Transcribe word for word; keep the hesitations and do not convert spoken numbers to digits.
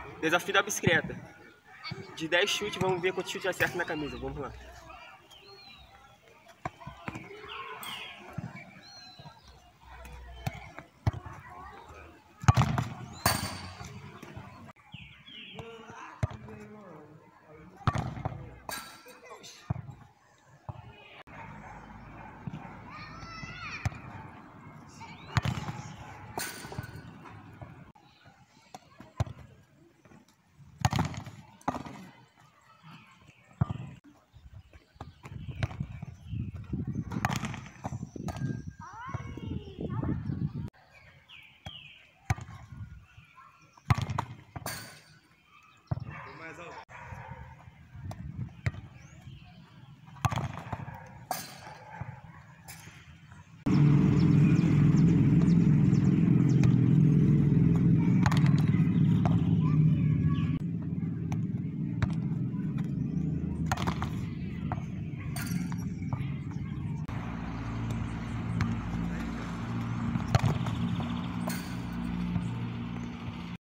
Desafio da bicicleta. De dez chutes, vamos ver quantos chutes acerta na camisa. Vamos lá.